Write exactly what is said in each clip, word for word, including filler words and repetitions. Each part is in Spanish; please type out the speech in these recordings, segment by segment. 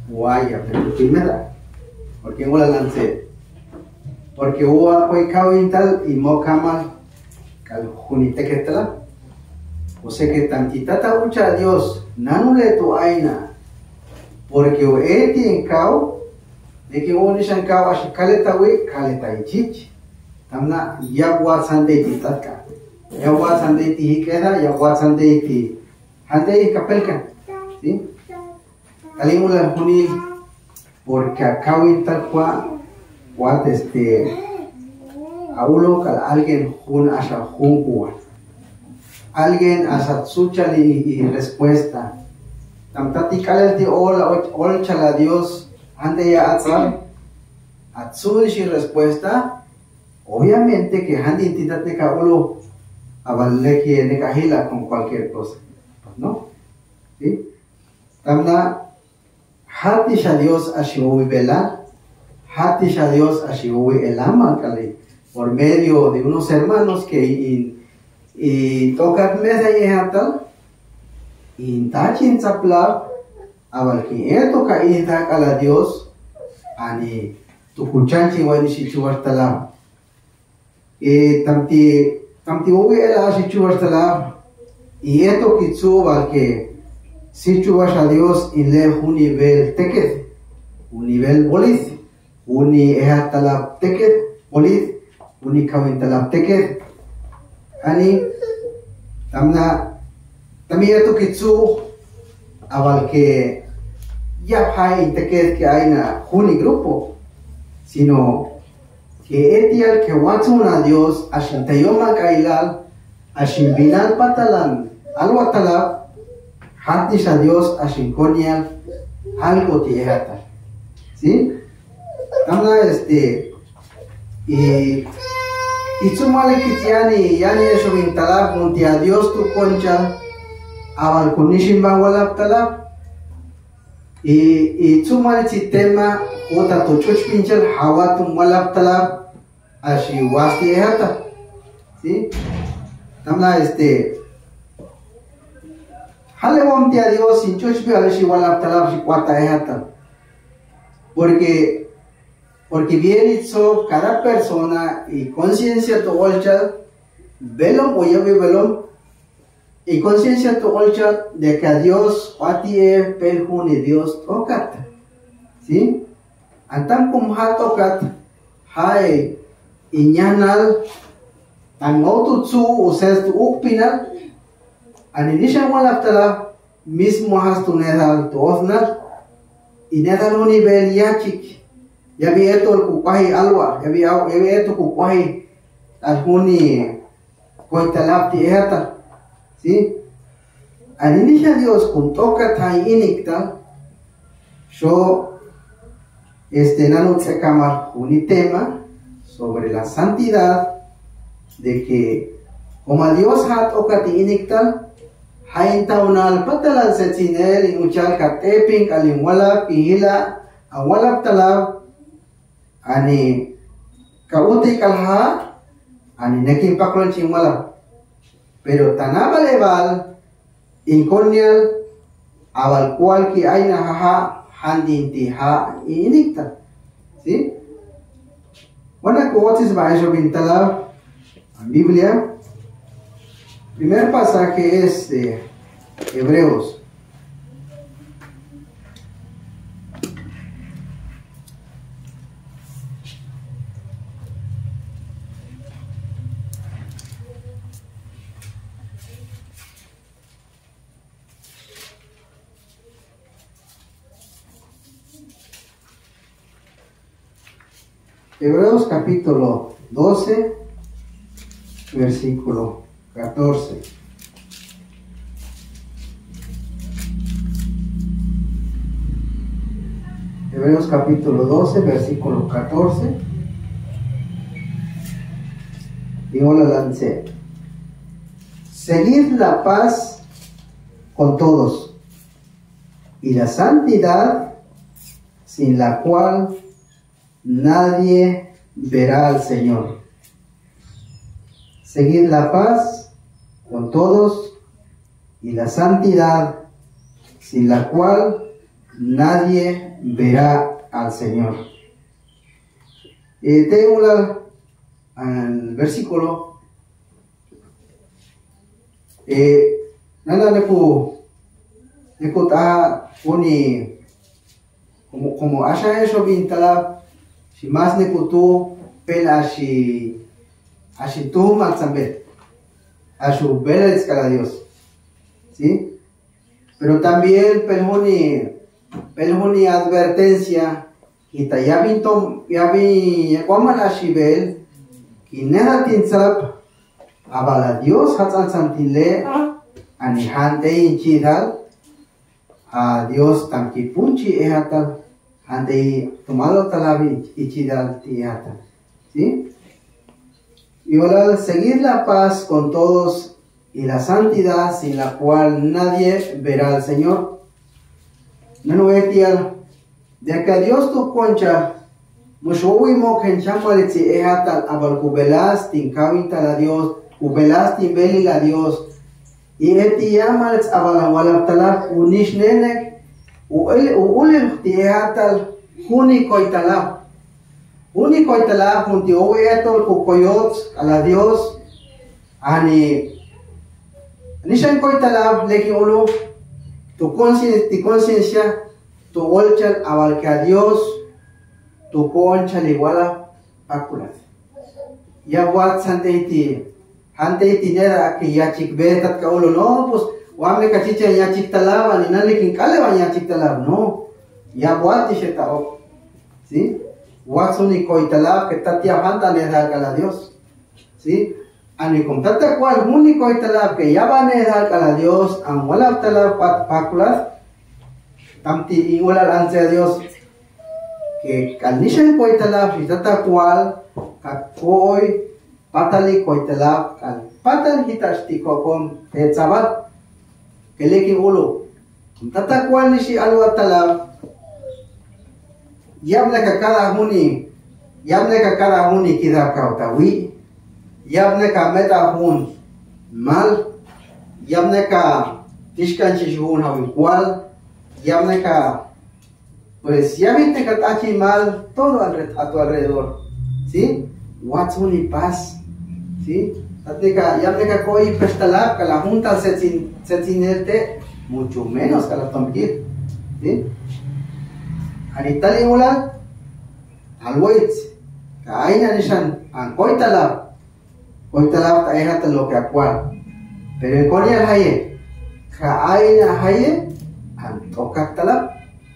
guaya, pero primera, porque no la lancé, porque hubo apoy tal y mo camal cal junite que tala, o sea que tantita tabucha a Dios, nanule tu aina, porque o eti en cao, de que uno nishan cao así caleta we, caleta y chich, tamna ya guasan de titatka, ya guasan de ti queda, ya guasan de ti, ande y capelca, ¿sí? Calimula junil, porque acá tal cual, cual este, aulo cal alguien jun asa jun cual, alguien asa sucha y respuesta, tamtati cal de ola ol chala Dios, ande ya atzal, atzul y respuesta, obviamente que ande intitate ka ulo avalle que ne kahila con cualquier cosa, ¿no? ¿Sí? Tamna hati a Dios ashiwi vela, hati a Dios ashiwi el ama kali, por medio de unos hermanos que y, y tocan mesa y hatal, y tachin zapla, aval que esto cae a Dios, ani tu kuchanchi wani shichuar talam, y tamti tamti uwi el ashichuar talam, y esto kitsu val que si chubas a Dios y le un nivel teket, un nivel bolis, uni ehatalab teket, bolis, uni kawintalab teket, ani tamna también esto kitsu aval que ya hay teket que hay na juni grupo, sino que etial que watsun a Dios ashintayoma kailal ashimbinal patalan alwatalab hatis a Dios a shinkonial algo tiehata, ¿sí? Tamna este y y sumale kitiani yani eso vintalab monti a Dios tu concha aval kunishin bawalab talab y y sumale sistema ota tu chuch pinchal hawa tu walab talab ashi wasti ehata, ¿sí? Tamna este Hale monte a Dios sin chuchpi a si wala talab si cuarta ehata, porque porque viene so cada persona y conciencia to olcha velom o yavi velom y conciencia to olcha de que a Dios patie pelhuni Dios tocat, ¿sí? Antam kum ha tocat hai inyanal tan otutsu uses tu upinal ani nisha walap tala mismo has tu nedal tu ofnal y nedal un nivel yachik ya vi esto el kupahi alwa ya vi ya vi esto kupahi alhuni koitalap ti ehata, ¿sí? Ani nisha Dios kun toka tai inikta yo este nano tsekamar un tema sobre la santidad de que como a Dios hat okati inikta hain taunal patalan setsinel inuchal kateping alimwala pihila awalap talab ani kauti kalha ani nekin paklon chingwala pero tanaba leval inconial aval cual que hay na haha handinti ha inikta, ¿sí? Bueno, ¿cómo se va a eso vintalab en Biblia? Primer pasaje es de Hebreos. Hebreos capítulo doce, versículo catorce. Hebreos capítulo doce, versículo catorce. Y yo la lancé. Seguid la paz con todos y la santidad, sin la cual nadie verá al Señor. Seguid la paz con todos y la santidad, sin la cual nadie verá al Señor. Eh, tengo la, el versículo. Eh, nada neku neku ta uni como como haya eso bintala si más neku tu pela si así tu matsambe a su veles cada Dios, ¿sí? Pero también pelhuni pelhuni advertencia y ta ya vinto ya vi cuamala shibel y nada tinsap abala Dios hatsan santile ani hante inchidal a Dios tamki punchi ehatal hante tomado talabi ichidal tihatal, ¿sí? Y ahora seguir la paz con todos y la santidad sin la cual nadie verá al Señor. No etial de que Dios tu concha mushowi mo kenchamaliti ehatal abal kubelas tin kawintal a Dios kubelas tin beli la Dios y etiamals abal walaptalab unishnenek uel uel ehatal huni koitalab único italab junti oweatol kukoyot a la Dios ani nishan koitalab leki ulu tu conciencia tu conciencia tu olchal abal que a Dios tu concha iguala pakulat ya wat santeiti hanteiti nera que ya chikbetat ka ulo no pues wamle kachicha ya chiktalaba ni nale kin kaleba ya chiktalab no ya wat ishetao, ¿sí? Watsuni koitalab que tatia handa le da a Dios, ¿sí? Ani con tata cual único koitalab que ya van a dar a Dios an wala talab pakulas tamti igual ante a Dios que kalnishan koitalab y tata cual kakoi patali koitalab kan patal hitashti kokon etzabat que leki ulu tata cual nishi alwa talab yabne ka kada huni yabne ka kada huni kida kautawi yabne ka meta hun mal yabne ka tishkan chishun hawi cual yabne ka pues ya viste que tachi mal todo a tu alrededor, ¿sí? What's huni paz, ¿sí? Yabne ka koi pestalab que la junta se sinerte mucho menos que la tomkir, ¿sí? Anitali ulan alwait kaina nishan an koitalab koitalab ta ehata lo que acual pero en konia haye kaina haye an tokatalab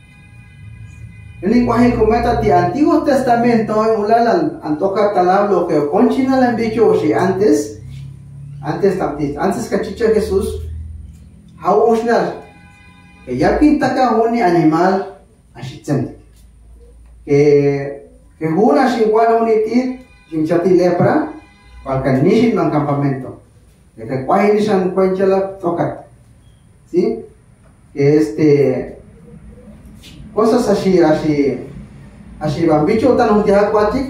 en cuaje cometa ti Antiguo Testamento ulan an tokatalab lo que conchina la bicho si antes antes antes cachicha Jesús how usnal que ya pinta ka huni animal ashitzem que que una igual unitit chimchati lepra para nishin man campamento de que cuál nishan cuenchala toca, ¿sí? Que este cosas así así así bambicho tan un día cuatic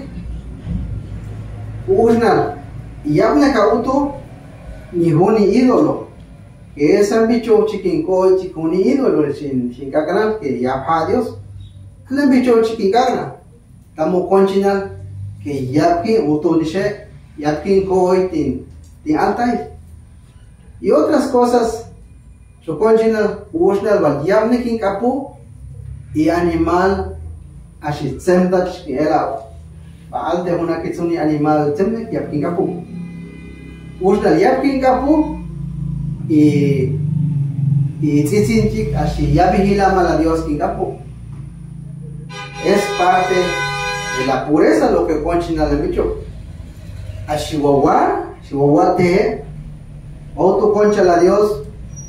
usnal y habla cauto ni huni ídolo que es un bicho chiquinco chicuni ídolo sin sin cacanal que ya pa Dios que un bicho chiquicana tamo conchinal que ya que uto dice ya que coi tin tin altai y otras cosas so conchinal usnal val yamne kin kapu y animal así semdach que era baal de una kitsuni animal temne ya kin kapu usnal ya kin kapu y y tsitsinchik así ya vigila mala Dios kin kapu es parte de la pureza lo que conchina de bicho a Chihuahua Chihuahua te o tu concha la Dios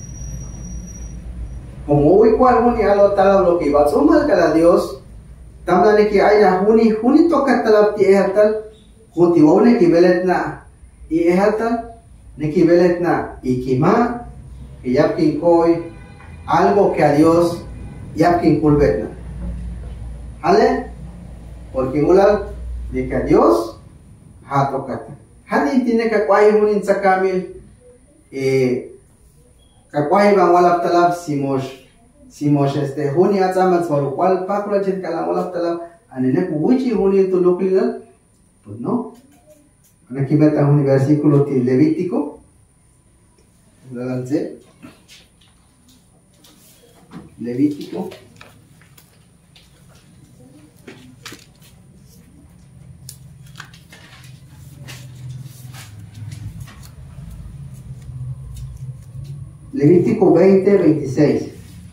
como hoy cual huni alo tal lo que va suma cada Dios también que haya huni huni toca tal ti ehatal junti one que veletna y ehatal ne que veletna y kima que ya que koi algo que a Dios ya que culvetna ¿vale? Porque igual de que a Dios ha tocado. Hani tiene que cuay unin sakamil eh que cuay van walap talab simos Si Moshe este Juni atzamas por cual Pacula Chitcala Olaptala, Anene Kuwichi Juni tu Luklina, pues no. Aquí meta un versículo de Levítico. Levítico. Levítico veinte, veintiséis.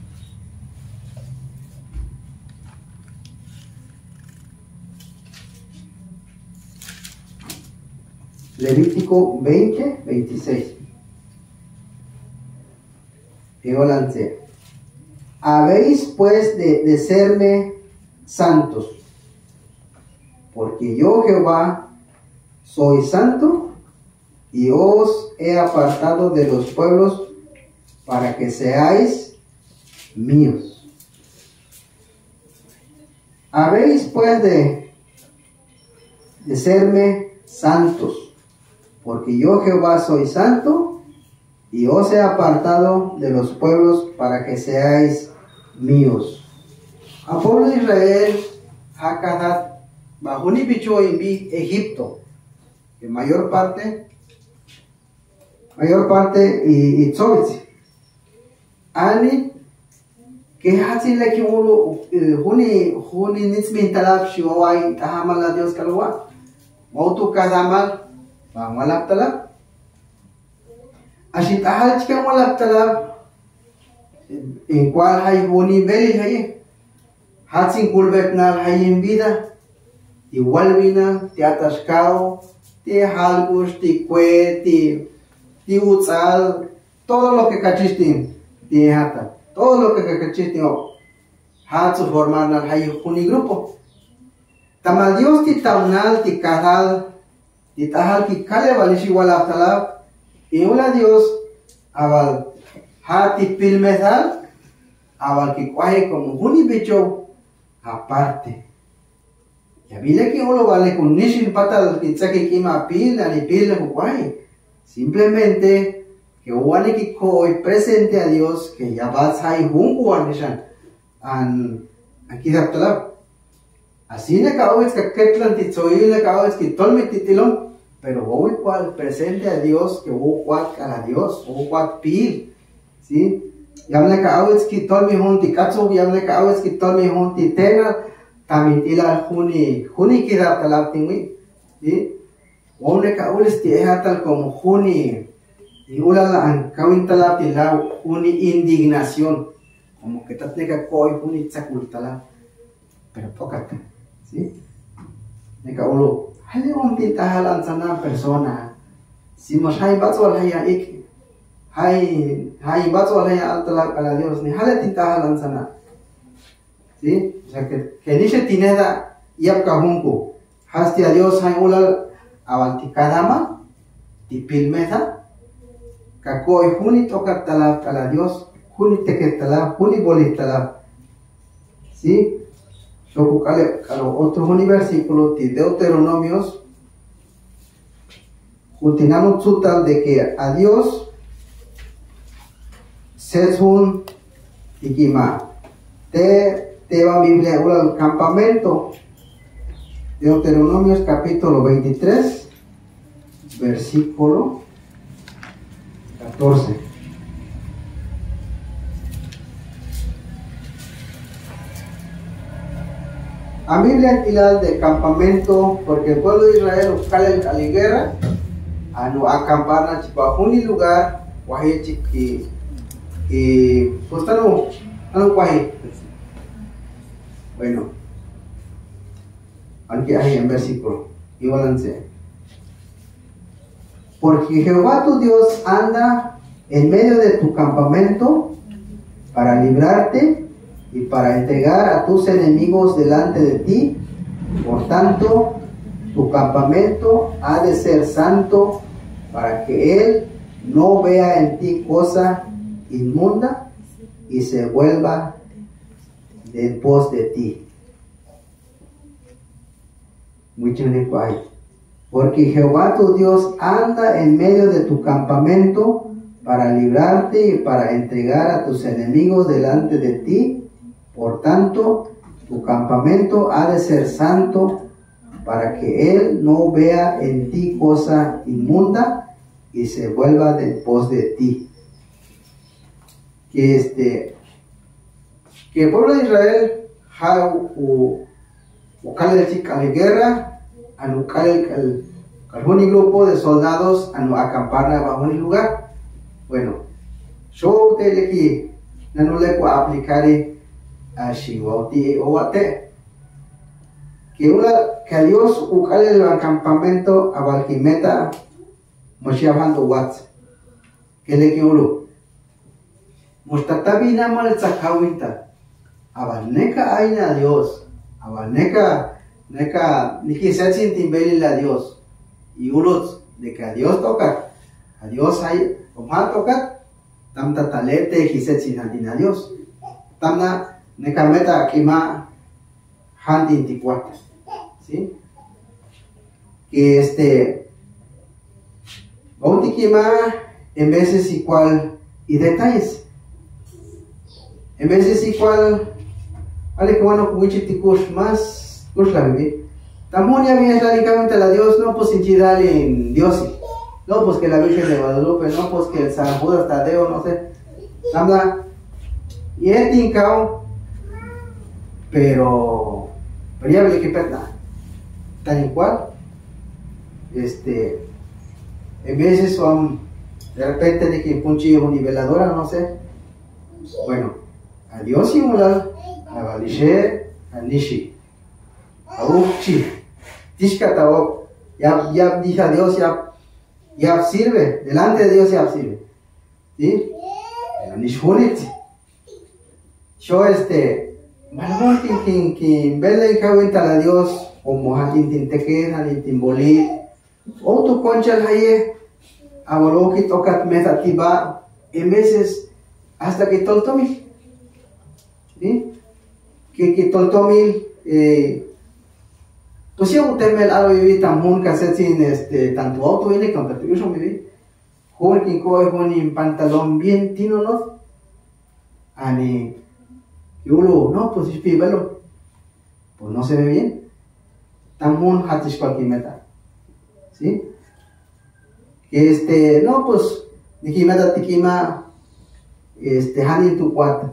Levítico veinte, veintiséis. Y lancé. Habéis pues de, de serme santos, porque yo Jehová soy santo y os he apartado de los pueblos para que seáis míos. Habéis pues de, de serme santos, porque yo Jehová soy santo y os he apartado de los pueblos para que seáis míos. A pueblo de Israel, Hakadat, bajo ni bicho en Egipto, en mayor parte, mayor parte y Tzovitz. Ani, que hasi le que uno, huni, huni nismin talab shiwai tahamal la Dios kalwa. Mautu kazamal, bangalap talab. Ashit ahal chika walap talab. En cual hay huni beli hay. Hatsin kulbet nal hay en vida. Igual vina, te atascado, te halgus, te cue, te, te utzal, todo lo que cachiste. Hata. Todo lo que cachiste hatsu formar al hay un grupo. Tamal Dios ti taunal ti kahal ti tahal ti kale valish igual aftalab y una Dios aval hati pilmezal aval que cuaje como un bicho aparte. Ya vile que uno vale con nishin patal ti tsaki kima pil ani pil no cuaje. Simplemente que uane que hoy presente a Dios que ya vas a ir junto a Nishan an aquí de Abtalab así le acabo es que ketlan titzoy le acabo es que tolme titilón pero hoy cual presente a Dios que hubo cual a Dios hubo cual pil sí ya me acabo es que tolme junti katsu ya me acabo es que tolme junti tena también tila juni juni que de Abtalab tingui sí o me acabo es que es tal como juni y ulala kawin talab tila una indignación como que tatneka koi una tsakul talab pero tocate ¿sí? Neka ulo hale un tintahalan sana persona si mos hay batzol haya ik hay hay batzol haya al talab ala Dios ni hale tintahalan sana ¿sí? O sea que que dice tineda yap kahunku hasti a Dios hay ulal avanti kadama tipilmeza Kakoi juni toca talab a Dios, juni teke talab, juni bolit talab. ¿Sí? Yo buscaré otro juni versículo de Deuteronomios. Jutinamos total de que a Dios se un ikima. Te te va a Biblia al campamento. Deuteronomios capítulo veintitrés, versículo catorce. A Biblia hilal de campamento porque el pueblo de Israel buscale a la guerra a no acampar en un lugar guaje que que pues no no guaje. Bueno, aquí hay en versículo igualance. Porque Jehová tu Dios anda en medio de tu campamento para librarte y para entregar a tus enemigos delante de ti. Por tanto, tu campamento ha de ser santo para que Él no vea en ti cosa inmunda y se vuelva en pos de ti. Mucho porque Jehová tu Dios anda en medio de tu campamento para librarte y para entregar a tus enemigos delante de ti. Por tanto, tu campamento ha de ser santo, para que él no vea en ti cosa inmunda y se vuelva de pos de ti. Que este, que el pueblo de Israel ha u ucal de guerra, anucal el un grupo de soldados anu acampar bajo un lugar. Bueno, yo te le que no le puedo aplicar a Shiwauti o ate que una que Dios ucal el acampamento a Balquimeta Moshiabando Watts que le que uno Mustatabi namal Zakawita Abaneka aina Dios Abaneka Neka Niki Setsin Timbeli la Dios y unos de que a Dios toca a Dios hay como a tocar tamta talete Setsin a Dios tamna Nekameta Kima Hantin Ticuata, ¿sí? Que este Bautikima en veces igual y detalles, en veces igual, vale que bueno, Kuichitikus más, pues la viví. Tamonia viene radicalmente a la Dios, no pues hinchidal en Dios, no pues que la Virgen de Guadalupe, no pues que el San Judas Tadeo, no sé, tamla, y el tincao. Pero, pero ya ve que perna, tal y cual, este, en veces son, de repente de que punchi o niveladora, no sé, bueno, a Dios y mulal, a Balishe, a Nishi, a Uchi, Tishkatao, ya, ya dije a Dios, ya, ya sirve, delante de Dios ya sirve, ¿sí? A Nishunit, yo este, Malvón que que vele y cahuita a Dios o mojatin tinteque halin timboli o tu concha el haye aboro que tocat meta tiba en veces hasta que toltomil, ¿sí? Que que toltomil eh pues si usted me la viví tan mun cassette sin este tanto auto viene con que yo me vi joven que coge un pantalón bien tino no ani y uno, no, pues es pibelo, pues no se ve bien. También hatish cualquier meta, ¿sí? Que este, no, pues, dije meta tikima, este, hani tu cuat.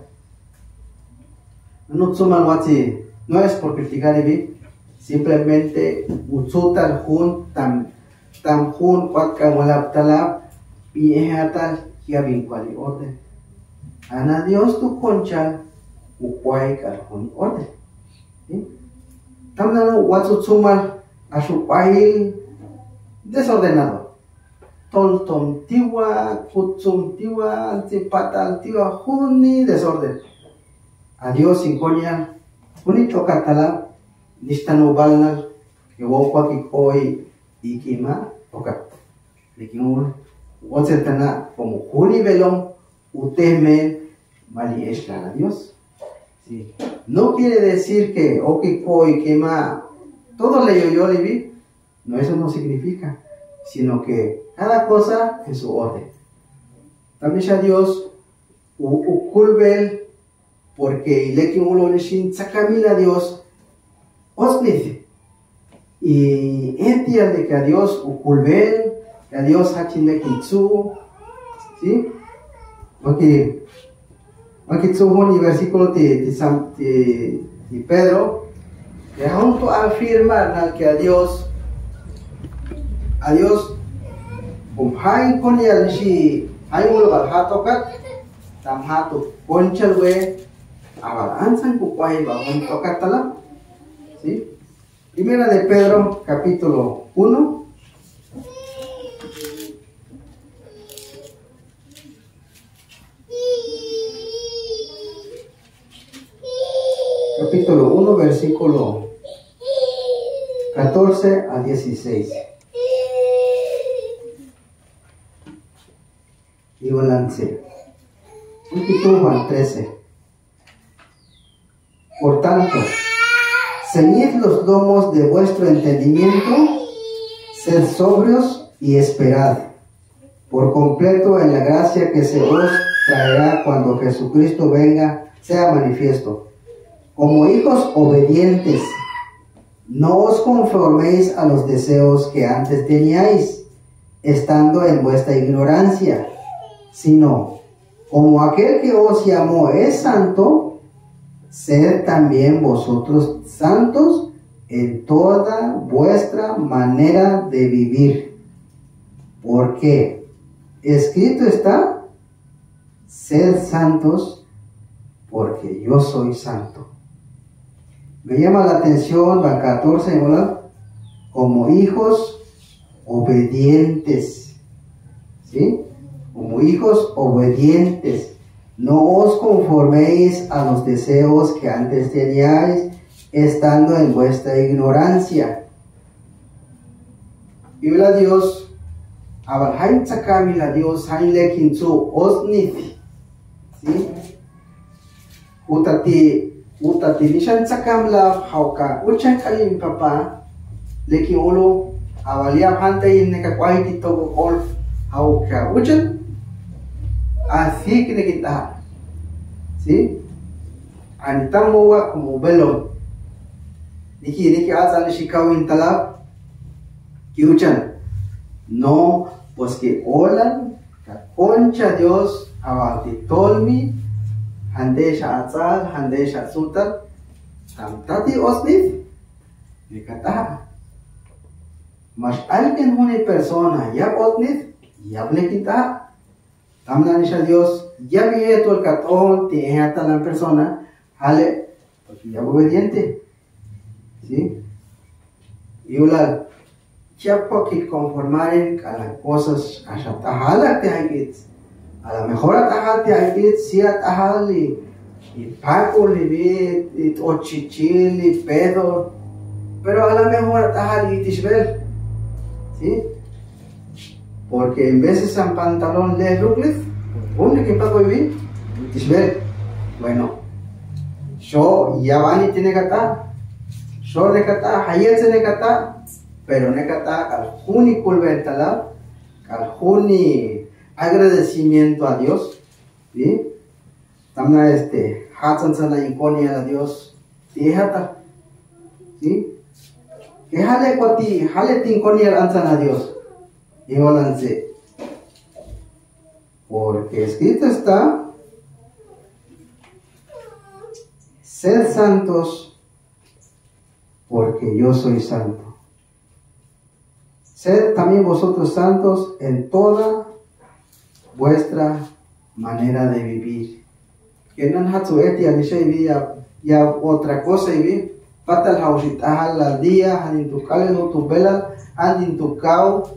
No suman wati, no es por criticar y vi, simplemente utsutal jun, tam, tam jun, cuat kamolab talab, y ejatal, ya bien cuali orden. Ana Dios tu concha. Ukwai kalhun orden, ¿sí? Tamnano watsutsumar a su país desordenado. Toltom tiwa, kutsum tiwa, antipatal tiwa, juni desorden. Adiós sin coña, junito catalá, nistano balnal, que wokwa ki koi ikima, okat. Likin wotsetana como juni velón, utemen, mali esclan a Dios. Sí. No quiere decir que ok koi quema todo le yo yo le vi, no, eso no significa, sino que cada cosa en su orden. También ya Dios ukulbel porque ile que uno le shin sakamila Dios osnice y entiende que a Dios ukulbel, que a Dios hachin le kitsu, ¿sí? Porque aquí somos el versículo de, de, San, de, de Pedro, que junto a afirmar que a Dios, a Dios, como hay con el si hay un lugar hato kat, tam hato ponchal we, abalanzan cucuay bajo tocar tala, ¿sí? Primera de Pedro, capítulo uno. Capítulo uno, versículo catorce a dieciséis. Y balance. Un título al trece. Por tanto, ceñid los lomos de vuestro entendimiento, sed sobrios y esperad. por completo en la gracia que se os traerá cuando Jesucristo venga, sea manifiesto. Como hijos obedientes, no os conforméis a los deseos que antes teníais, estando en vuestra ignorancia, sino, como aquel que os llamó es santo, sed también vosotros santos en toda vuestra manera de vivir. Porque escrito está, sed santos, porque yo soy santo. Me llama la atención la catorce, ¿verdad? Como hijos obedientes, ¿sí? Como hijos obedientes, no os conforméis a los deseos que antes teníais, estando en vuestra ignorancia. Y la Dios, abal hain sakami la Dios hain lekin su osnit, ¿sí? Utati Utati nishan sakam la hauka uchan kalim papa leki olo avalia hante inne ka kwaiti to ol hauka uchan así que kita, ¿sí? Antamo wa como belon niki niki azal shikawin talab ki uchan no pues que olan ka concha Dios avati tolmi handesha atzal, handesha sutal, tamtati osnif, nikata. Mas alguien una persona ya osnif, ya blekita, tamnanisha Dios, ya viene todo el catón, tiene hasta la persona, jale, porque ya obediente, ¿sí? Y una, ya porque conformaren a las cosas, a la tajala que hay que a lo mejor atajal te hay que si atajal y y paco y y ochichil y pedo, pero a lo mejor atajal y tishbel, ¿sí? Porque en veces en pantalón de ruclif, ¿dónde que paco y tishbel? Bueno, yo ya van y tiene que estar, yo de kata, hayel se de kata, pero ne kata al juni culventala, al juni agradecimiento a Dios, ¿sí? Tamna este hatsan sana inconia a Dios, tihata, ¿sí? Que jale cuati, jale tinconia ansan a Dios, y balance, porque escrito está, sed santos, porque yo soy santo. Sed también vosotros santos en toda vuestra manera de vivir. Que no hatsu eti alishay ya ya otra cosa y vi patal hausit ahal al día han tu kale no tu vela han tu cao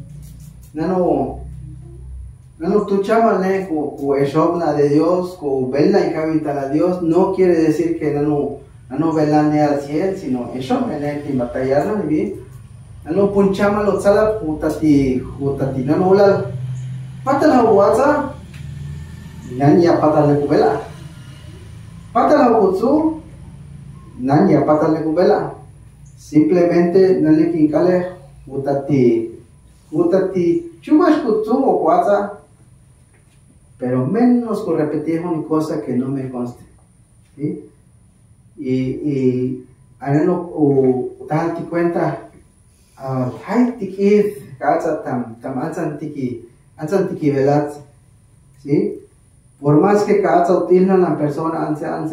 nano nano tu chama le ku ku eshobna de Dios ku vela y cabita la Dios no quiere decir que nano nano vela ne al cielo sino eshob ne ti batallarna ni vi nano punchama lo sala putati putati nano la patal hawatsa nanya patal le kubela patal hawutsu nanya patal le kubela simplemente nale kinkale utati utati chumas kutsu o kwatsa pero menos con repetir una cosa que no me conste, ¿sí? y y anano o tanti cuenta ah hay tiki katsa tam tam ansan tiki ansan tiki velat, ¿sí? Por más que cada utilizan a la persona, anse, anse,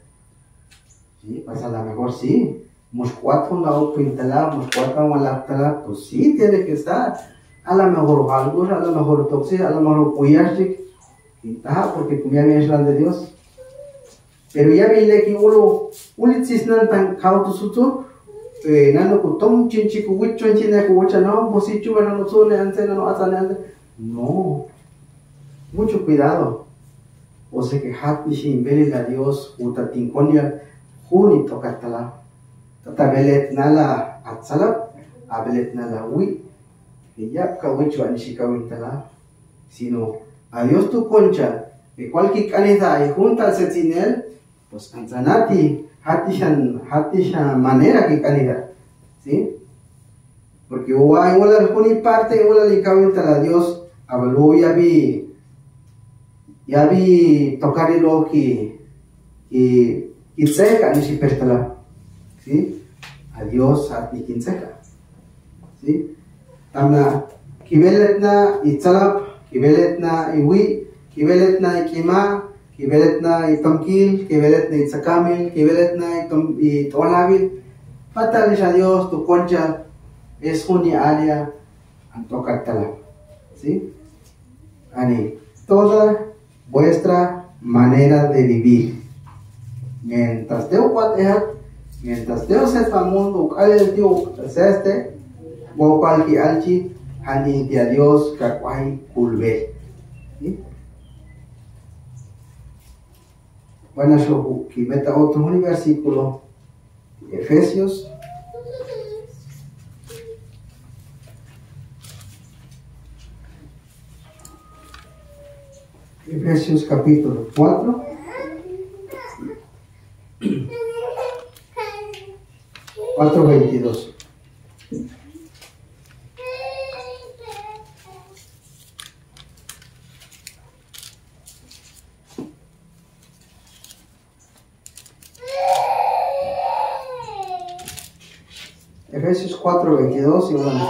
sí, pues a lo mejor sí, unos cuatro no pintalar, unos cuatro no la pues sí, tiene que estar, a lo mejor algo, a lo mejor tóxico, a lo mejor cuyashik, porque como ya me es la de Dios, pero ya vi que uno, un cisnan tan cauto sutu, nano kutom chinchi kuwicho chine kuwicha no, pues si chuva no sole anse no asane, no, mucho cuidado. O sea que hat nishin vele la Dios uta tinconia juni tokatala tata belet nala atsala abelet nala wi que ya kawicho anishikawintala sino a Dios tu concha que cualquier caneta y junta al setinel pues anzanati hatishan hatishan manera que caneta, ¿sí? Porque o hay una juni parte o la likawintala Dios Avalu ya vi, ya vi tocar y lo que, y, y seca ni si pertala, ¿sí? Adiós a ti quien seca, ¿sí? Tamna, kibeletna y tzalap, kibeletna y wi, kibeletna y kima, kibeletna y tomkil, kibeletna y tzakamil, kibeletna y tom y tonabil. Fatales a Dios, tu concha es una área antocatala, ¿sí? Ani, toda vuestra manera de vivir. Mientras Dios pateja, mientras Dios sepa mundo, el Dios este, o cualquier alchi, ani de Dios kakwai kulbe. ¿Sí? Bueno, yo que meta otro versículo, Efesios. Efesios capítulo cuatro. cuatro veintidós. Efesios cuatro veintidós y dice: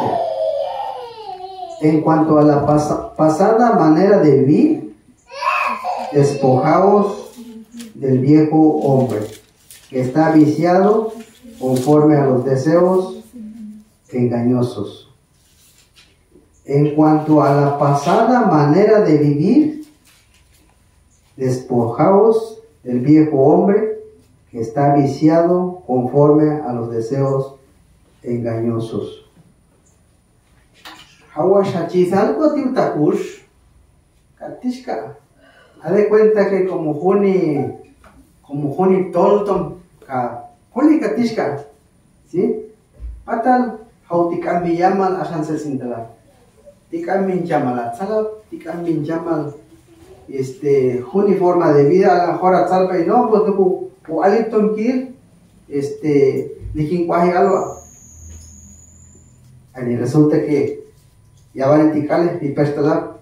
en cuanto a la pas pasada manera de vivir, despojaos del viejo hombre, que está viciado conforme a los deseos engañosos. En cuanto a la pasada manera de vivir, despojaos del viejo hombre, que está viciado conforme a los deseos engañosos. Hawashachizalco tiutakush, katishka. Haz de cuenta que como Juni, como Juni Tolton, Juni Katishka, ¿sí? Patal, Hautikam mi llamal a San Sintala. Tikam min llamal a Tzalap, Tikam min llamal, este, Juni forma de vida, a la mejor a Tzalpa y no, pues no, o Alipton Kir, este, Nikin Kwahi Alba. Y resulta que ya van a Tikales y Pestalap.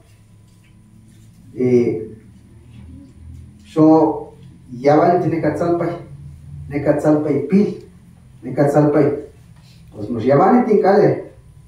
Eh, So, ya vale tiene catzalpay, ne catzalpay pil, ne catzalpay. Pues nos ya van a tincale.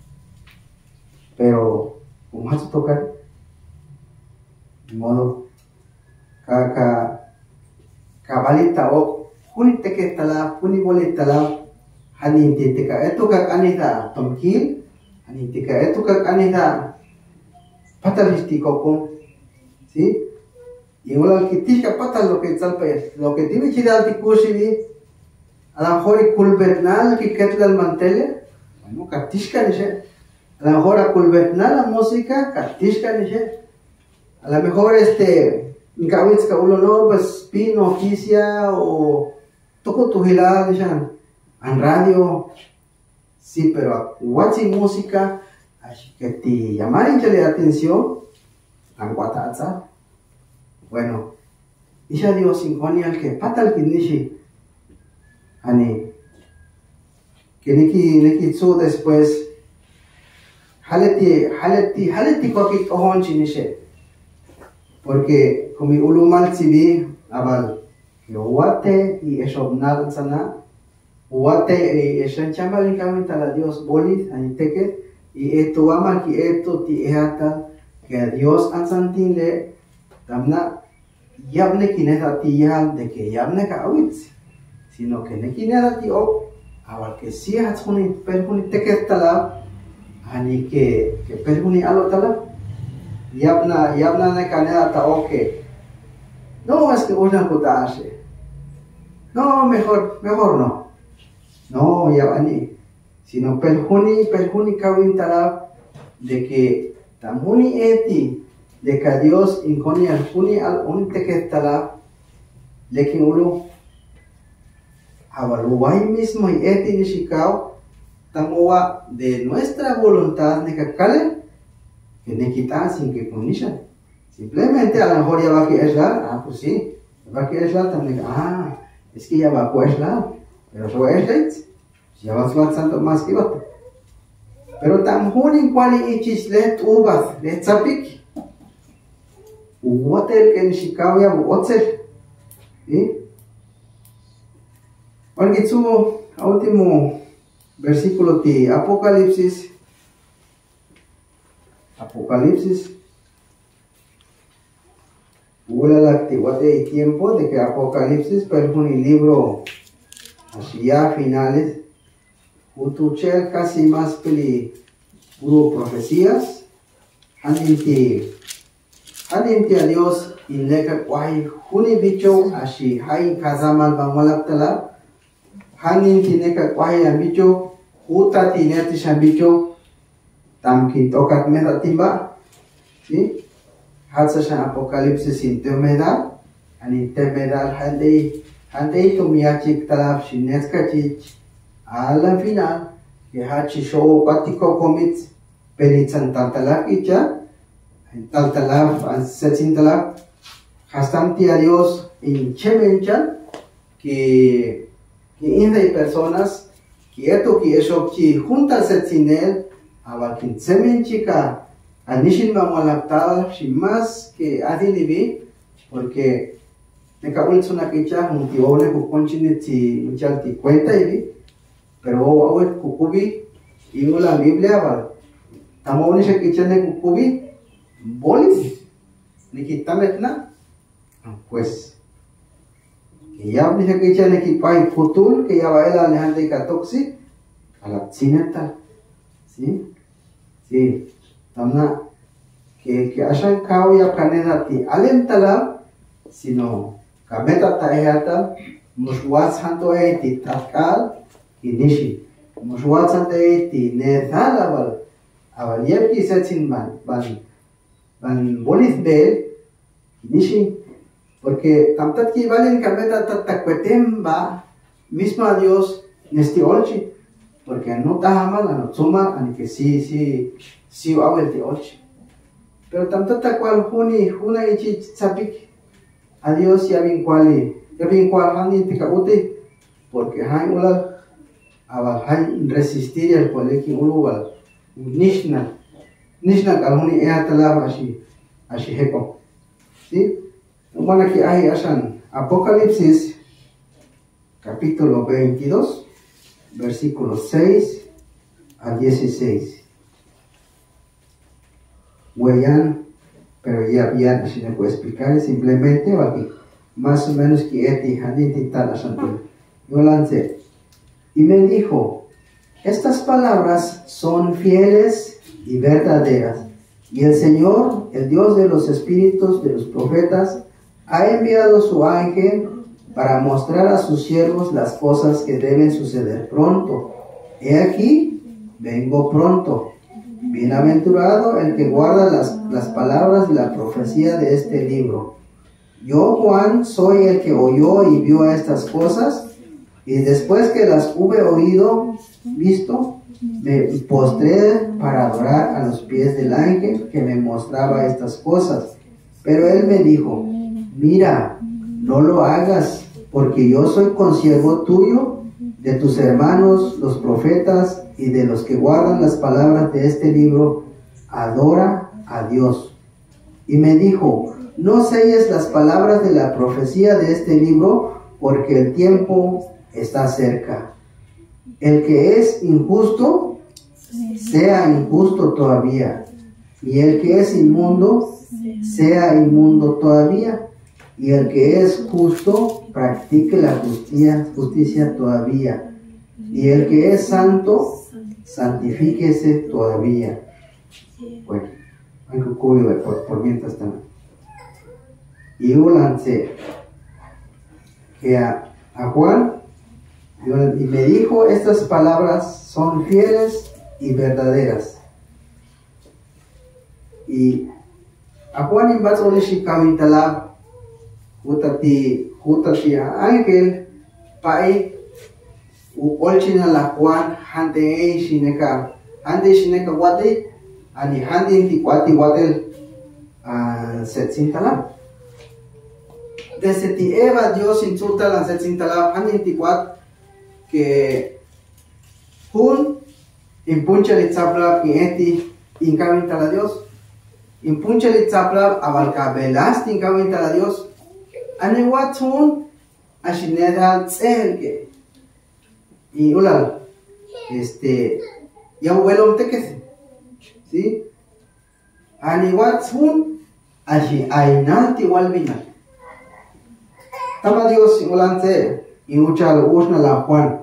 Pero, ¿cómo vas a tocar? De modo, caca, cabalita o, junite que tala, junibolita la, hanintica, esto que anida tomkil, hanintica, esto que anida patalistico, ¿sí? Y igual que tisca pata lo que tal pues lo que tiene que dar de cursi a lo mejor el culvernal que queda el mantel bueno catisca ni sé a lo mejor a culvernal la música catisca ni sé a lo mejor este en cabeza que uno no pues pino oficia o toco tu gilada en radio sí pero watching música así que te llamar la atención tan guataza. Bueno, isha Dios sinfonial que patal kinishi, ani, que neki neki tsu después, haleti haleti haleti koki kohon chinishe, porque como ulumal civi abal, que uate y eshobnal sana, uate y eshanchamal en camita la Dios bolit aniteke y esto ama que esto ti ehata que a Dios ansantinle tamna yabne kineta ti yal de que yabne ka awitz sino que ne kineta ti o awal que si hatsuni perhuni teketala ani que que perhuni alotala yabna yabna ne kaneta ta oke no es que una cotaje no mejor mejor no no yabani sino perhuni perhuni kawintala de que tamuni eti de que Dios inconi al funi al unte que estará lekin ulu avaluai mismo y eti nishikao tamoa de nuestra voluntad de que cale que ne quitan sin que punishan simplemente a lo mejor ya va que es la ah pues sí va que es la también ah es que ya va que es la pero eso es la ya va a ser santo más que otro Pero tam hunin kwali ichis let ubat let sapik. Uotel ken shikawya uotel. ¿Sí? Olgitsu último versículo de Apocalipsis. Apocalipsis. Ula la actividad de tiempo de que Apocalipsis pero un libro así ya finales. Utuchel casi más peli puro profecías. Haninti haninti a Dios in leka kwai huni bicho así hai kazamal bangwalak tala. Haninti neka kwai ambicho uta tineti shambicho tamkin tokat meda timba. ¿Sí? Hatsa Apocalipsis intermedal and intermedal handei handei to miachik talab shineska chich al final que hachi show patiko commits pelitsan taltalab icha taltalab and setsin talab hastanti a Dios in chemenchan que que inday personas que esto que eso que junta setsinel abakin semenchika Anishin vamos a sin más que adilibi porque me acabo de una quecha un tío le cuconchine ti muchalti cuenta y pero ahora cucubi y no la Biblia va tamo ni se quecha ne cucubi bolis ni quitametna pues que ya ni se quecha ne quipai futul que ya va el alejandro y catoxi a la cineta sí sí tamna que que asan kau ya kaneda ti alem tala sino kameta taihata muswat santo e ti takal inishi muswat santo e ti nethala bal abal yep ki setsin ban ban ban bolis bel inishi porque tamtat ki valen kameta tatakwetemba mismo a Dios nesti olchi porque no está mal no suma ani que sí sí sí va el de olchi pero tanto ta cual juni juna ichi sapik a Dios ya bien cual ya bien cual hani ticabute porque hay ula abal hay resistir el poleki uluwal nishna nishna kalhuni ea talab así así hepo sí bueno aquí hay asan Apocalipsis capítulo veintidós versículos seis a dieciséis. Huellan, pero ya bien, si no puedo explicar, simplemente aquí, más o menos que eti haniti tal asunto. Yo lancé y me dijo: estas palabras son fieles y verdaderas, y el Señor, el Dios de los espíritus de los profetas, ha enviado su ángel para mostrar a sus siervos las cosas que deben suceder pronto. He aquí, vengo pronto. Bienaventurado el que guarda las, las palabras de la profecía de este libro. Yo, Juan, soy el que oyó y vio estas cosas, y después que las hube oído, visto, me postré para adorar a los pies del ángel que me mostraba estas cosas. Pero él me dijo: mira, no lo hagas, porque yo soy consiervo tuyo, de tus hermanos los profetas y de los que guardan las palabras de este libro. Adora a Dios. Y me dijo: no selles las palabras de la profecía de este libro, porque el tiempo está cerca. El que es injusto, sea injusto todavía, y el que es inmundo, sea inmundo todavía, y el que es justo, practique la justicia, justicia todavía, y el que es santo, santifíquese todavía. Bueno, hay que cubrir por, por mientras tanto. Y yo lancé que a, a Juan, y me dijo: estas palabras son fieles y verdaderas. Y a Juan invas olishi kamintalab hutati hutati ángel pai u olchina la Juan hande shineka hande shineka wate ani hande inti kwati watel setsintalab desde ti Eva Dios insulta la setsintalab hande inti kwat que Hun Impuncha li tzapla ki eti inkawin tala Dios. Impuncha li tzapla abalka belast inkawin tala Dios. Ane watun ashineda tselke. Y ulal, este, ya vuelo tequese, ¿sí? Ane watun ashi ainalti walbina. Tama Dios ulante y uchal usna la Juan.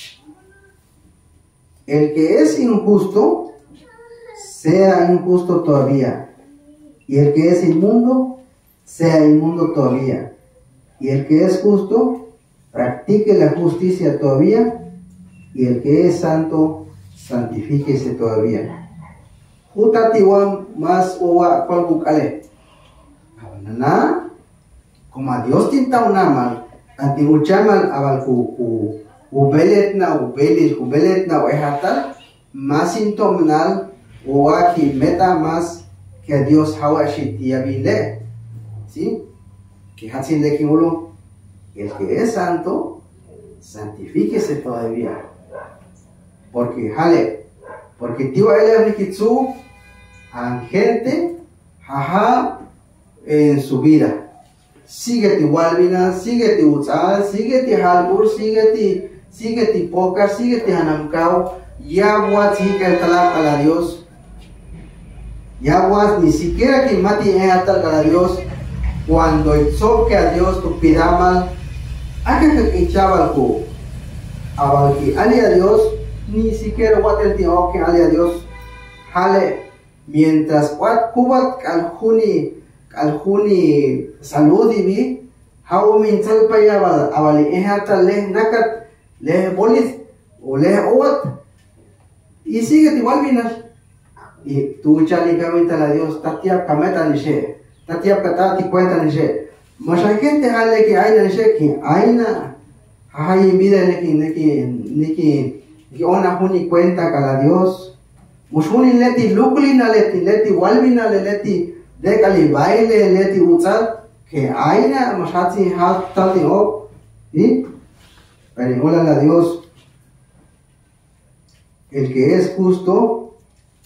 El que es injusto, sea injusto todavía. Y el que es inmundo, sea inmundo todavía. Y el que es justo, practique la justicia todavía. Y el que es santo, santifíquese todavía. Jutatiwan más owa palbukale. Nana, como a Dios tinta unamal, antimuchamal abal ku ku ubeletna ubelis ubeletna uehata, más intominal owa ki meta más que a Dios hawashitiya bile. ¿Sí? Que hatsin de kimulo, el que es santo, santifíquese todavía. Porque, jale, porque tío ele rikitsu, an gente, jaja, en su vida. Síguete walbina, síguete utzal, síguete halbur, síguete, síguete poca, síguete hanamkao, ya was el talak a la Dios. Ya was ni siquiera que mati en atal a Dios. Cuando exoque a Dios tu pidamal, haga que echaba ku, abalki ali a Dios, ni siquiera watel ti oke ali a Dios, jale, mientras wat kubat kaljuni, kaljuni saludi bi, hawo min salpaya abal, abali ehata leh nakat, leh bolis, o leh owat, y sigue igual binas, y tu chali kamita a Dios, tatia kameta nishe. Tatiap kata ti cuenta nishe. Mas hay gente hale que hay nishe que hay na hay vida neki neki neki que ona huni cuenta kala Dios. Mushuni leti lukli na leti leti walbina leti de kali baile leti utzal que hay na masati hat tati op. ¿Sí? Pero hola a Dios. El que es justo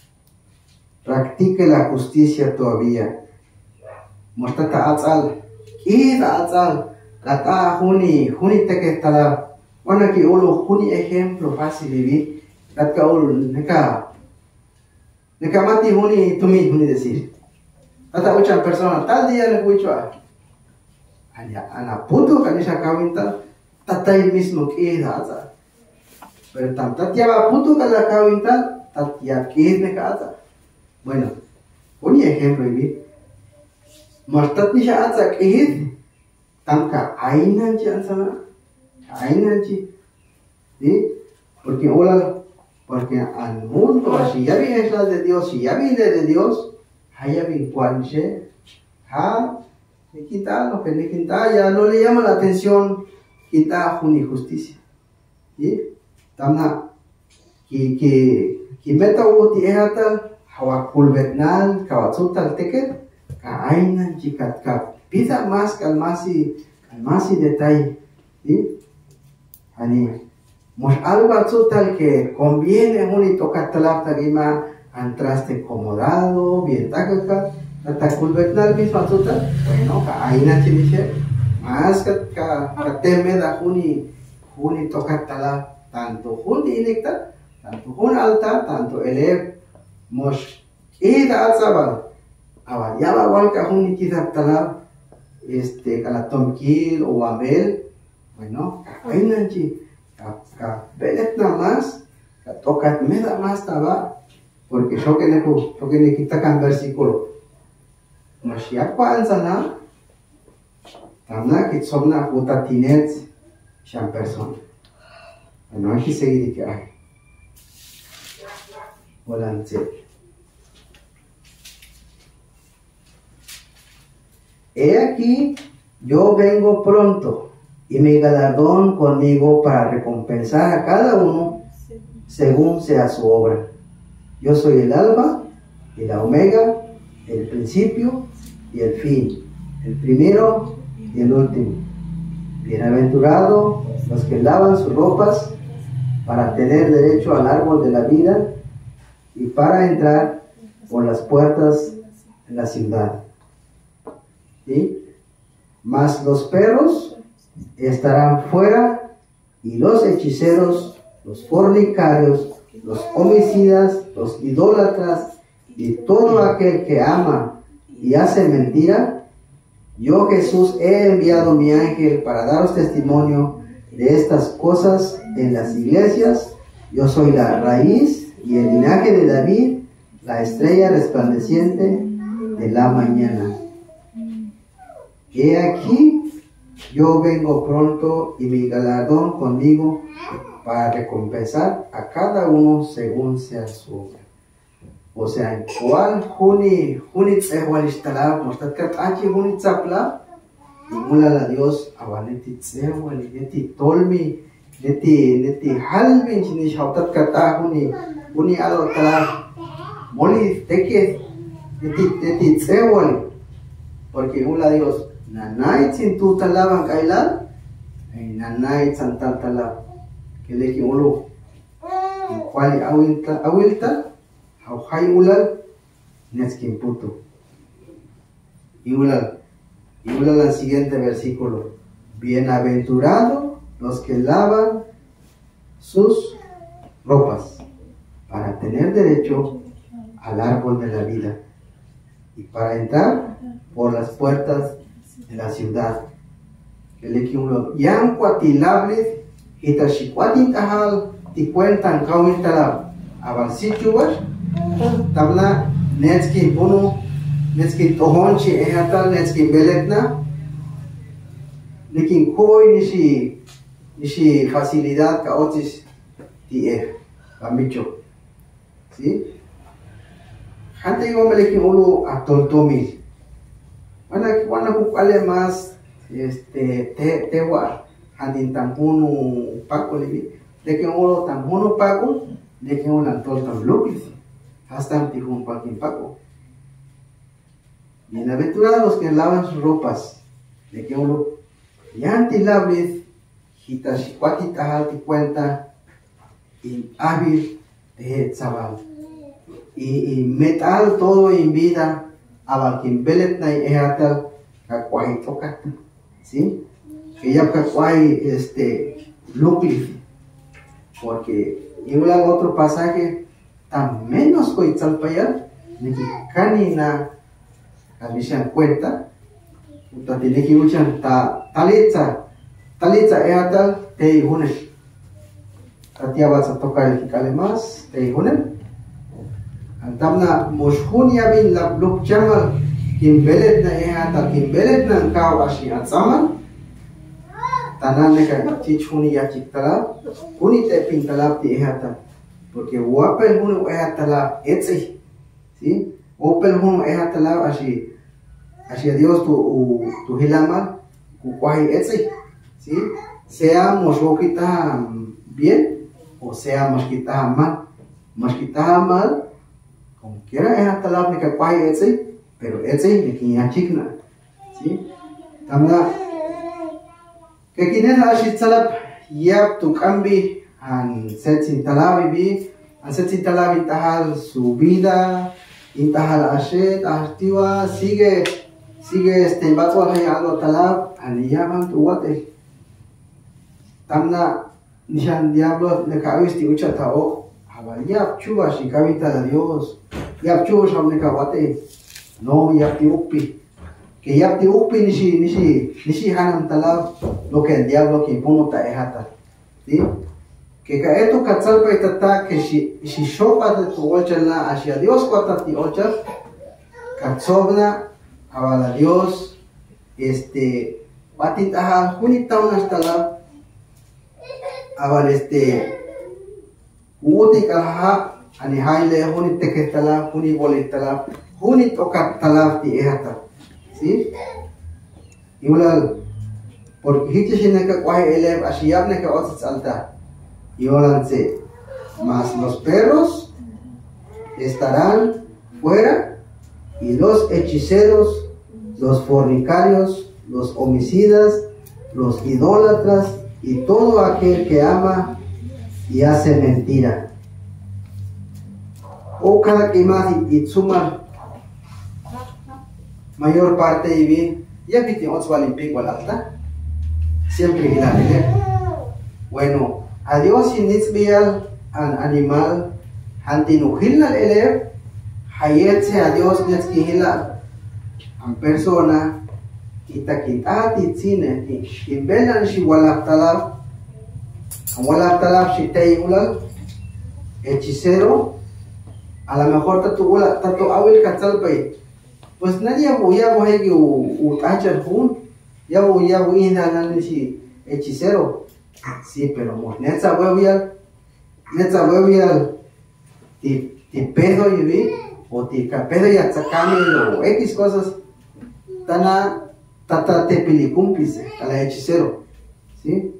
practique la justicia todavía. Mostata atzal, kida atzal, kata huni, huni teke tala, wana ki ulu huni ejemplo fácil vivi, katka ulu neka, neka mati huni tumi huni decir, kata ucha persona tal día le cuichua, anya ana punto kanisha kawinta, tatai mismo kida atzal, pero tam tatia punto kala kawinta, tatia kid neka atzal, bueno, huni ejemplo vivi. Martat ni siya atsak ihid, tamka ainan siya sana, ainan siya, ¿sí? Porque hola, porque al mundo, si ya viene la de Dios, si ya viene de Dios, haya bien cual siya, ha, ni quita lo que ni quita, ya no le llama la atención, quita ni justicia, ¿sí? Tamna, que que que meta uti ehata, hawa kulbetnan, kawatsutal teket. Kaainan chikat kap pisa más calmasi calmasi detalle, ¿sí? Ani mos algo tal que conviene un tocar talapta gima antraste acomodado bien takaka tata kulbetnal mismo tal bueno kaainan chiliche más kat ka kateme da huni huni tocar talap tanto huni inikta tanto hun alta tanto elev mos ida atzabal Ahora, ya va igual que un quizá talab, este, calatomquil o abel, bueno, hay nanchi, belet nada más, toca me da más taba, porque yo que ne yo que ne quita can versículo, mas ya cuanza na, tamna que somna puta tinet, shan persona, bueno, aquí seguir que hay, volante. He aquí, yo vengo pronto, y mi galardón conmigo para recompensar a cada uno según sea su obra. Yo soy el alfa y la omega, el principio y el fin, el primero y el último. Bienaventurados los que lavan sus ropas para tener derecho al árbol de la vida y para entrar por las puertas de la ciudad. ¿Sí? Mas los perros estarán fuera, y los hechiceros, los fornicarios, los homicidas, los idólatras y todo aquel que ama y hace mentira. Yo, Jesús, he enviado mi ángel para daros testimonio de estas cosas en las iglesias. Yo soy la raíz y el linaje de David, la estrella resplandeciente de la mañana. He aquí, yo vengo pronto, y mi galardón conmigo, para recompensar a cada uno según sea su obra. O sea, cual juni juni tsewal ishtala mostat kat achi juni tsapla y mula la Dios awaneti tsewal neti tolmi neti neti halbin chini shautat kata juni juni alo tala moli teke neti neti tsewal, porque mula Dios nanai tsin tu talaban kaila nanai tsantal talab que le que uno cual awilta awilta Auhay ulal neskin puto. Y ulal, y ulal al siguiente versículo. Bienaventurados los que lavan sus ropas para tener derecho al árbol de la vida y para entrar por las puertas de la ciudad. El equimulo yan cuatilables y tashicuatin tahal ti cuentan kawin talab abalsichuwas tabla netskin puno netskin tohonchi ehatal netskin beletna lekin koi nishi nishi facilidad ka otis ti eh amicho, ¿sí? Hante yo me lekin ulu atoltomil wana wana kukale más este te tewa handin tampunu paco libi lekin ulu tampunu paco lekin ulu antoltom lupis hasta tijun paquín paco. Bienaventurados los que lavan sus ropas, de que uno yanti labris, hitashikuati tahal ti cuenta, y hábil de zabal, y, y metal todo en vida, abalkin belet na ehatal, kakwai tokat, ¿sí? Que ya kakwai este lupli, porque y un otro pasaje tan menos coitzalpayal, ni que canina alishan cuenta, uta tiene que uchan ta talitza, talitza eatal te ihunen, tatia vas a tocar el kikale más te ihunen, antamna moshhunia bin la bluk chamal, kim belet na eatal, kim belet na kawashi atzaman, tanan neka chichuni ya chiktalab, uni te pintalab ti eatal. Porque wapel huno es atala etzi, ¿sí? Wapel huno es atala así, así a Dios tu tu hilama, kukwai etzi, ¿sí? Sea mosquita bien o sea mosquita mal, mosquita mal, como quiera es atala ni kukwai etzi, pero etzi ni kinya chikna, ¿sí? Tamna que quienes así salap yap tu cambi an setsin talabi bi an setsin talabi tahal su vida intahal ashe tahtiwa sigue sigue este bato hay algo talab an yaman tu wate tamna nishan diablo le kawisti ucha tao haba yap chuba shi kawita la Dios yap chuba shamne kawate no yap ti upi que yap ti upi nishi nishi nishi hanam talab lo que el diablo que impuno ta ehata, ¿sí? Que esto catzalpa y tata que si si shopa de tu olchala hacia Dios cuata ti olcha katzobna a Dios este batitaha junita una estala aval este uti kaha ani haile junite que estala juni bolitala juni tokat tala ti ehata, ¿sí? Y ulal porque hitchine ka kwai ele ashiabne ka ots alta y olanse mas los perros estarán fuera y los hechiceros, los fornicarios, los homicidas, los idólatras y todo aquel que ama y hace mentira. o cada que más y suma mayor parte y vi ya que tenemos olímpico alta siempre la ele bueno adiós inicial an animal antinujil al ele hayetse adiós neskihila an persona kita kita titsine imbelan si walak talab walak talab si tayulal hechicero a lo mejor tatu ula tatu awil katsalpay pues nadie voy a coger que utachar jun ya voy a voy a ganar si hechicero sí pero neta voy a neta voy a ti ti pedo y vi o ti capedo ya sacame o x cosas tana tata te pilicumpis a la hechicero sí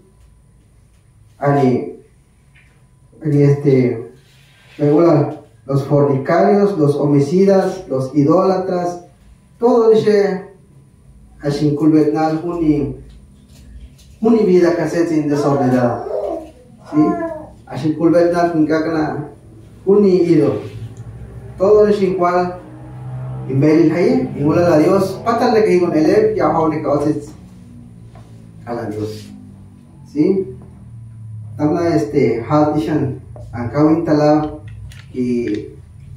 ani ani este luego los fornicarios, los homicidas, los idólatras, todo ese así culvetnal uni uni vida cassette sin desordenada, sí, así culvetnal con cacana uni ido, todo ese igual imbel hay igual a Dios, patale que con el ya haune causes a la Dios, sí, tamna este hadishan ankawin talab que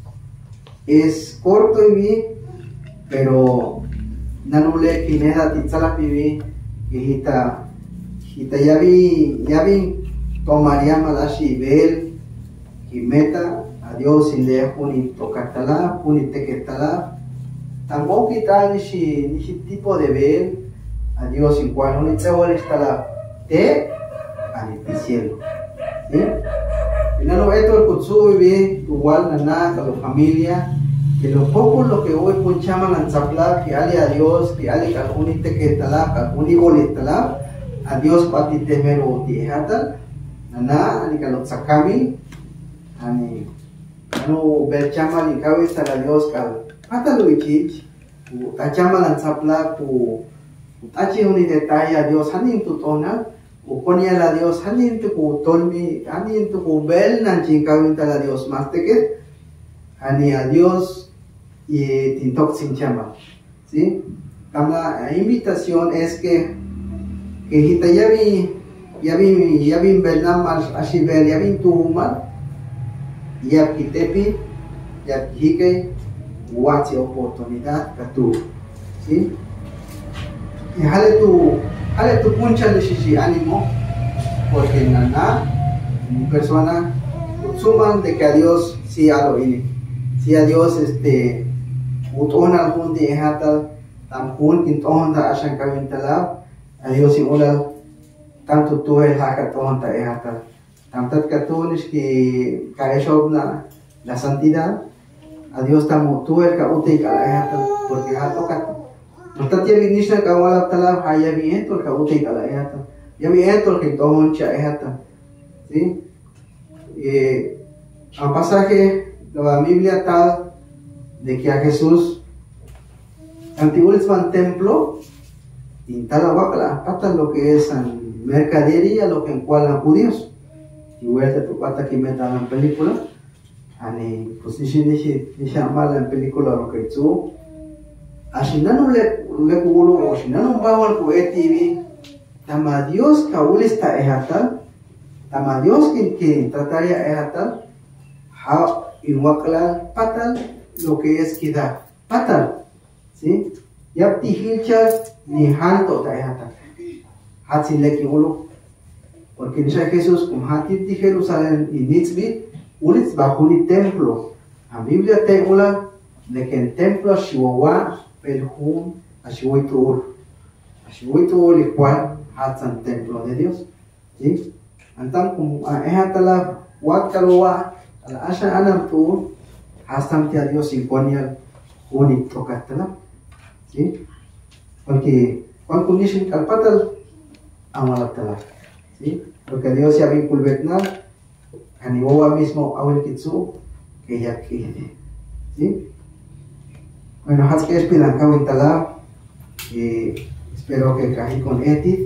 es corto y vi, pero nanule que me da titzala pibi que hita hita ya vi ya vi tomaría malashi bel que meta a Dios sin le puni tocatala puni tequetala tampoco quitar ni si ni si tipo de bel a Dios en cual no te vuelve estar te al cielo, ¿sí? No esto el kutsu vive igual nana con la familia que los pocos lo que hoy punchama lanzapla que ale a Dios que ale calcuni te que tala calcuni bolitala a Dios pati temero tihata nana ani kalau sakami ani no berchama ni kawi sala Dios kal hata lo ichi tachama lanzapla ku tachi uni detalle a Dios hanin tutona uponia la Dios hanin tu ku tolmi hanin tu ku bel nanchi kawinta la Dios más te que ani a Dios y tintok sin chama, ¿sí? La invitación es que que hita ya vi ya vi ya vi bernam así ver ya vi tu mal ya kitepi ya hike guachi oportunidad que tú, ¿sí? Y jale tu jale tu puncha de shishi ánimo porque nana mi persona suman de que a Dios sí a lo ini si a Dios este uton algún día hata tampun kinton da asan kawin talab a Dios sin ulal tanto tú el hakaton ta hata tantat katun es que cae na la santidad a Dios tamo tú el kaute ka hata porque hato kat tantat ya vinishna kawala talab haya viento el kaute ka hata ya viento el kinton cha hata sí eh a pasaje la Biblia tal de que a Jesús antiguo es un templo y tal la pata lo que es en mercadería lo que en cual a judíos igual de tu pata que metan en película ani pues ni ni ni llama en película lo que tú así no le le culo o si no va al cohete tama Dios kaul está ejata tama Dios que que trataría ejata ha y wakla patal lo que es queda patal, ¿sí? Ya tijilchas ni hanto taihata hatsin leki ulu porque dice Jesús como hatit de Jerusalén y nitzbi ulitz bajo el templo a Biblia te ula de que el templo shiwawa pelhum ashiwitur ashiwitur el cual hatsan templo de Dios, ¿sí? Antam como ehatala wakalowa al asha anam tu hasta a Dios sin poner un tocatela, ¿sí? Porque cuando conocen calpatal amalatela, ¿sí? Porque Dios ya vincul betnal aniboa mismo awel kitsu que ya quiere, ¿sí? Bueno, haz que esperan kawin tala y espero que caí con eti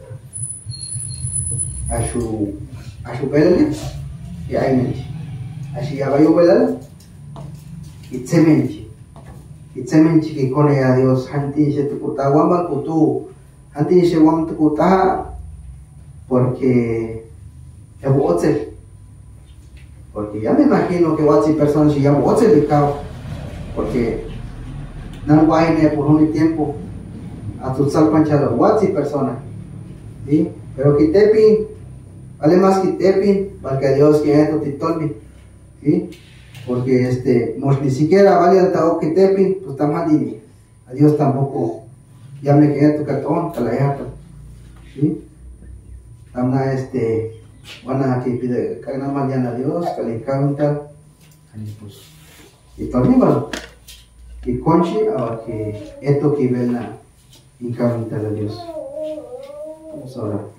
a su a su pele y ahí me así ya vaya velal, itsemenchi, itsemenchi que con a Dios, hantin se tukuta wamba kutu, hantin se wam tukuta, porque es otse, porque ya me imagino que watsi personas se llaman otse de cao, porque no guayne por un tiempo a tu salpanchado watsi persona, ¿sí? Pero que tepin, vale más que tepin, porque a Dios que esto titolmi, ¿sí? Porque este, ni siquiera vale al tao que tepin, pues tamadini, a Dios tampoco, ya me quedé tu cartón, calayata, ¿sí? Tamna este, van a que pide, carga mañana a Dios, que le encanta, pues, y tolmi, y conchi, a que esto que ven la encanta a Dios. Vamos a orar.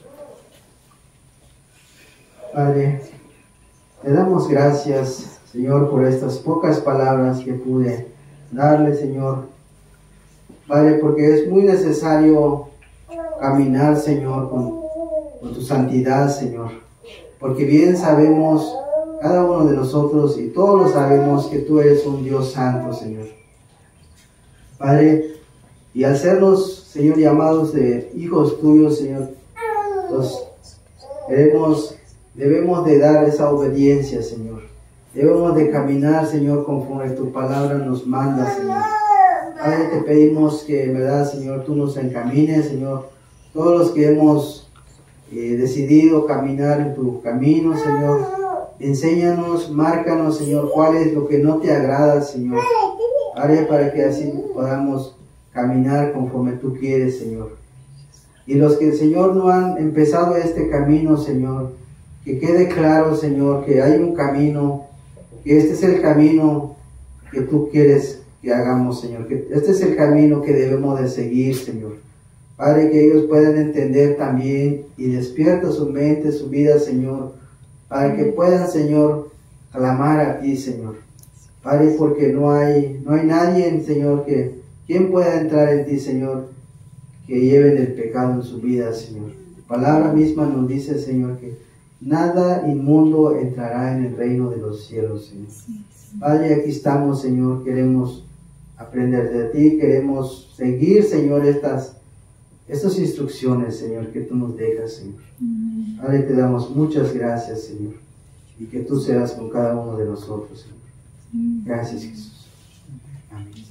Padre, te damos gracias, Señor, por estas pocas palabras que pude darle, Señor. Padre, porque es muy necesario caminar, Señor, con, con tu santidad, Señor. Porque bien sabemos, cada uno de nosotros, y todos lo sabemos, que tú eres un Dios santo, Señor. Padre, y al sernos, Señor, llamados de hijos tuyos, Señor, los debemos, debemos de dar esa obediencia, Señor. Debemos de caminar, Señor, conforme tu palabra nos manda, Señor. Padre, te pedimos que, en verdad, Señor, tú nos encamines, Señor. Todos los que hemos eh, decidido caminar en tu camino, Señor, enséñanos, márcanos, Señor, cuál es lo que no te agrada, Señor. Padre, para que así podamos caminar conforme tú quieres, Señor. Y los que, Señor, no han empezado este camino, Señor, que quede claro, Señor, que hay un camino, que este es el camino que tú quieres que hagamos, Señor, que este es el camino que debemos de seguir, Señor. Padre, que ellos puedan entender también y despierta su mente, su vida, Señor, para que puedan, Señor, clamar a ti, Señor. Padre, porque no hay, no hay nadie, Señor, que quien pueda entrar en ti, Señor, que lleven el pecado en su vida, Señor. Tu palabra misma nos dice, Señor, que nada inmundo entrará en el reino de los cielos, Señor. Padre, aquí estamos, Señor, queremos aprender de ti, queremos seguir, Señor, estas, estas instrucciones, Señor, que tú nos dejas, Señor. Padre, te damos muchas gracias, Señor, y que tú seas con cada uno de nosotros, Señor. Gracias, Jesús. Amén.